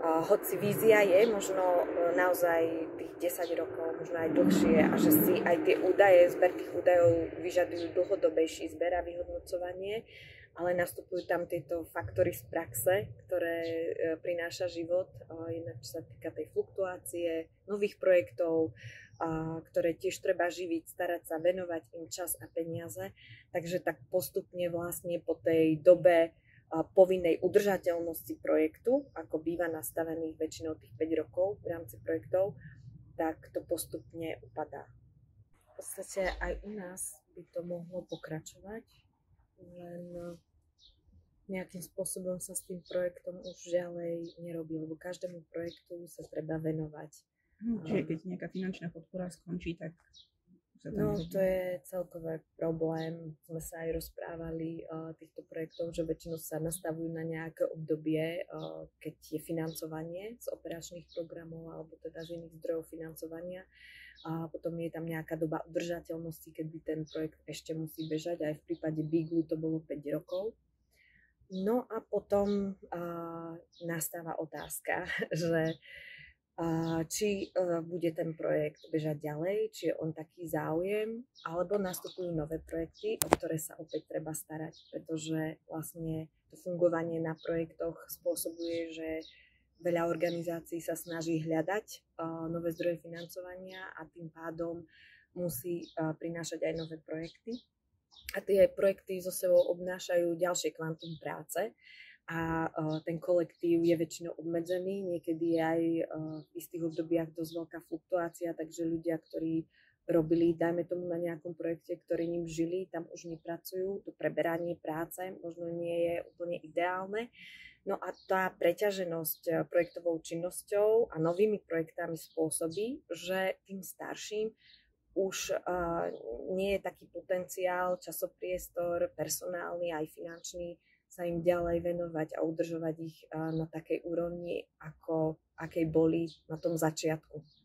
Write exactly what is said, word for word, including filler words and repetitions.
hoci vízia je možno naozaj tých desať rokov, možno aj dlhšie a že si aj tie údaje, zber tých údajov vyžadujú dlhodobejší zber a vyhodnocovanie, ale nastupujú tam tieto faktory z praxe, ktoré prináša život, jednak čo sa týka tej fluktuácie, nových projektov, ktoré tiež treba živiť, starať sa, venovať im čas a peniaze. Takže tak postupne vlastne po tej dobe povinnej udržateľnosti projektu, ako býva nastavených väčšinou tých päť rokov v rámci projektov, tak to postupne upadá. V podstate aj u nás by to mohlo pokračovať, len nejakým spôsobom sa s tým projektom už ďalej nerobí, lebo každému projektu sa treba venovať. Hm, čiže keď nejaká finančná podpora skončí, tak No, to je celkový problém. Sme sa aj rozprávali o týchto projektov, že väčšinou sa nastavujú na nejaké obdobie, keď je financovanie z operačných programov alebo teda z iných zdrojov financovania. A potom je tam nejaká doba udržateľnosti, kedy ten projekt ešte musí bežať. Aj v prípade Biglu to bolo päť rokov. No a potom uh, nastáva otázka, že či bude ten projekt bežať ďalej, či je on taký záujem, alebo nastupujú nové projekty, o ktoré sa opäť treba starať, pretože vlastne to fungovanie na projektoch spôsobuje, že veľa organizácií sa snaží hľadať nové zdroje financovania a tým pádom musí prinášať aj nové projekty. A tie projekty so sebou obnášajú ďalšie kvantum práce, a uh, ten kolektív je väčšinou obmedzený, niekedy je aj uh, v istých obdobiach dosť veľká fluktuácia, takže ľudia, ktorí robili, dajme tomu na nejakom projekte, ktorí ním žili, tam už nepracujú, to preberanie práce možno nie je úplne ideálne. No a tá preťaženosť projektovou činnosťou a novými projektami spôsobí, že tým starším už uh, nie je taký potenciál, časopriestor, personálny aj finančný, sa im ďalej venovať a udržovať ich na takej úrovni, ako akej boli na tom začiatku.